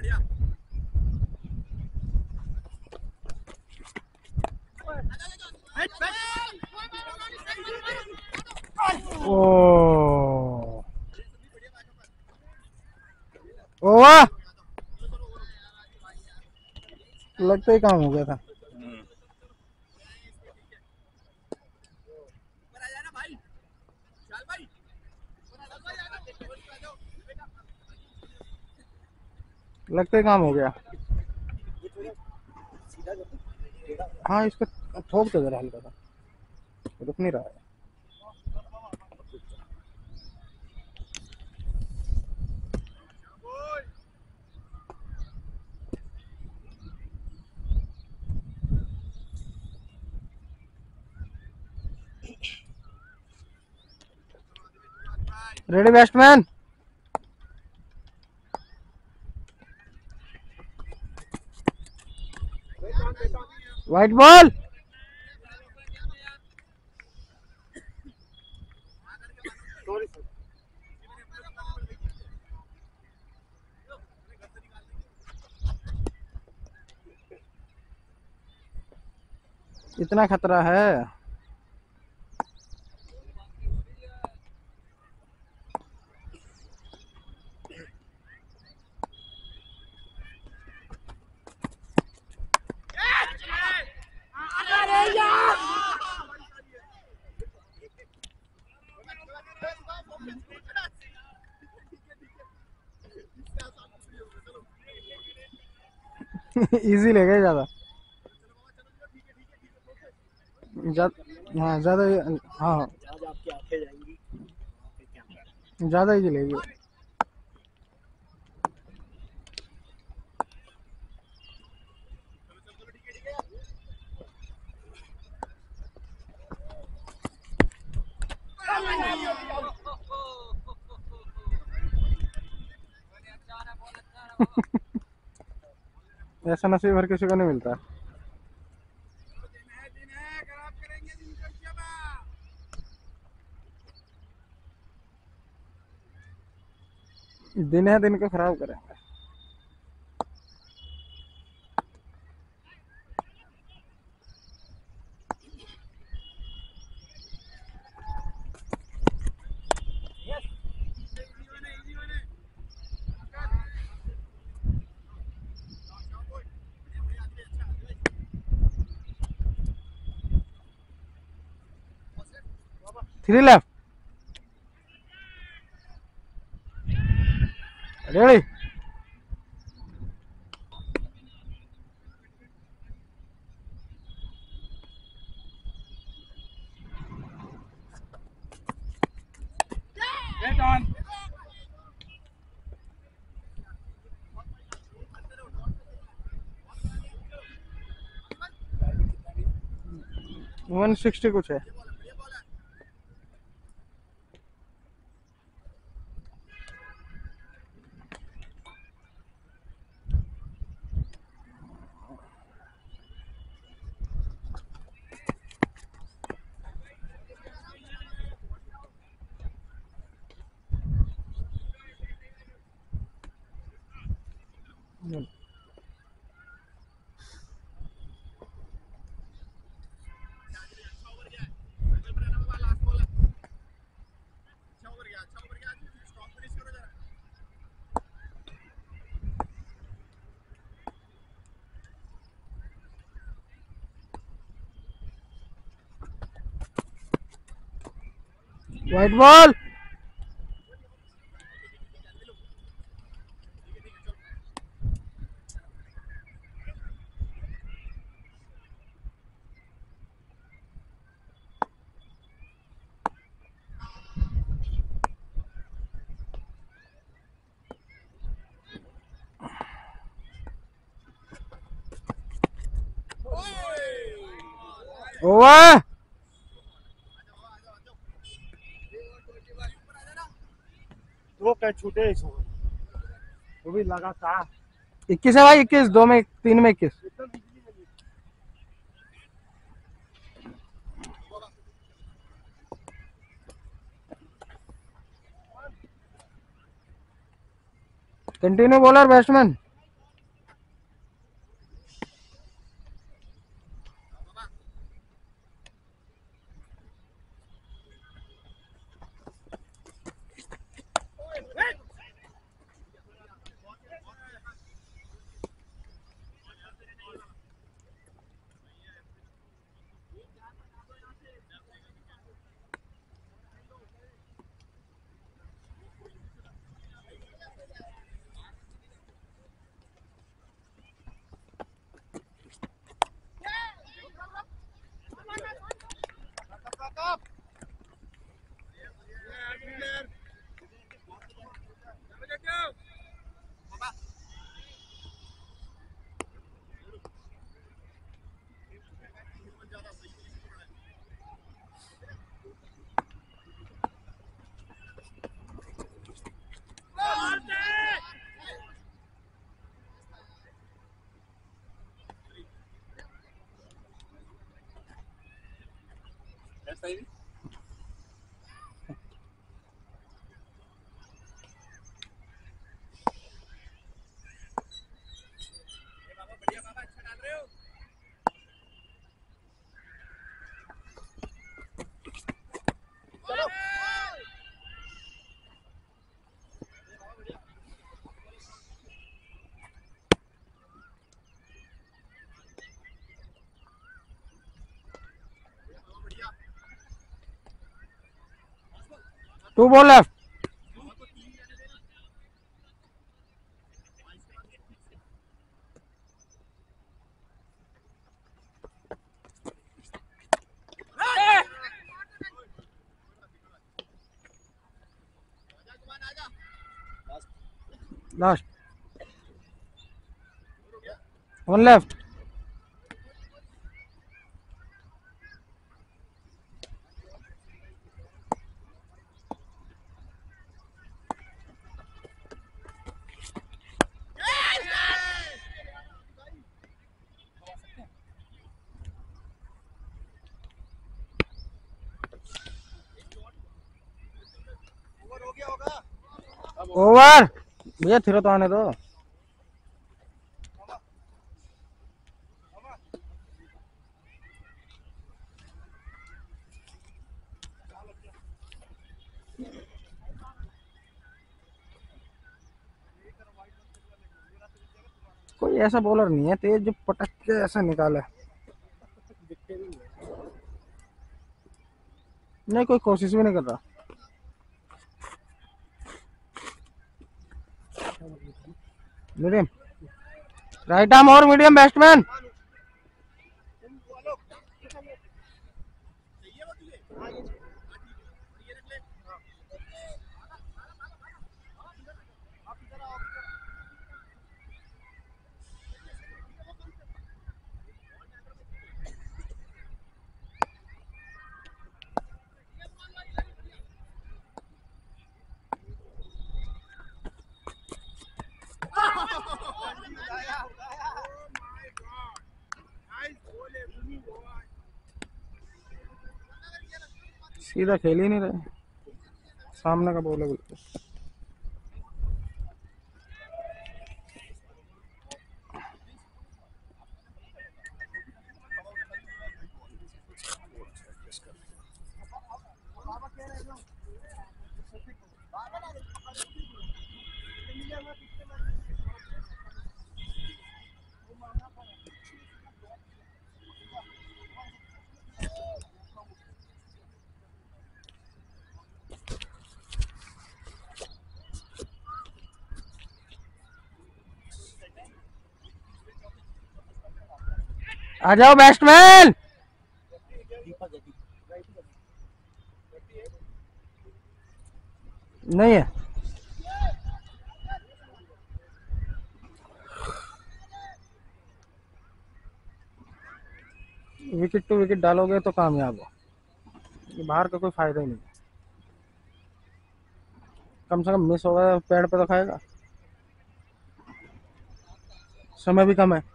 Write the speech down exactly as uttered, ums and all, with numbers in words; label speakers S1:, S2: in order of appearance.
S1: ओ ओ वाह, लगता ही काम हो गया था। लगता ही काम हो गया। हाँ, इसको ठोक दो जरा हल्का सा, रुक नहीं रहा है। Ready batsman, white ball. इतना खतरा है। इजी ले गए ज्यादा ज्यादा। हाँ ज्यादा, हाँ ज्यादा इजी लेगी। ऐसा नसीब हर किसी को नहीं मिलता। दिन है, दिन को खराब करेंगे। Three left, ready. One sixty कुछ है। White ball. ओवर।
S2: दो कैच छूटे, वो भी लगातार।
S1: इक्कीस है भाई, इक्कीस। दो में तीन में इक्कीस। Continue bowler batsman. Two ball left. Last one left. Over भैया, थिरो तो आने दो। कोई ऐसा बॉलर नहीं है तेज जो पटक के ऐसा निकाले। नहीं, कोई कोशिश भी नहीं कर रहा। मीडियम राइट आर्म और मीडियम बैट्समैन। सीधा खेल ही नहीं रहे, सामने का बॉल है बिल्कुल। आ जाओ बैट्समैन। नहीं है, विकेट टू विकेट डालोगे तो कामयाब हो, ये बाहर का कोई फायदा ही नहीं। कम से कम मिस होगा, पैड पे तो खाएगा। समय भी कम है।